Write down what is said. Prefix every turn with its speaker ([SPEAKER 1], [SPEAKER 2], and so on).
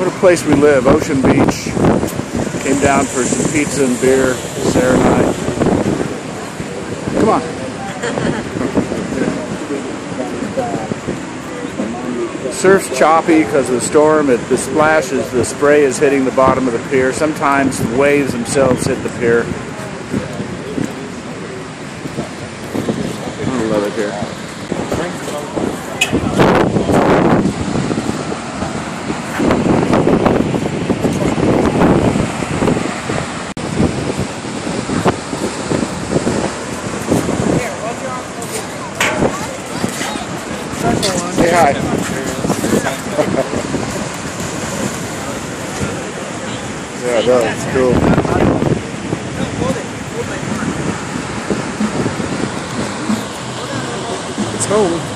[SPEAKER 1] What a place we live, Ocean Beach. Came down for some pizza and beer, Sarah and I. Come on. Surf's choppy because of the storm. The splash is, the spray is hitting the bottom of the pier. Sometimes the waves themselves hit the pier. I love it here. Say hi. Yeah, that's cool. It's home.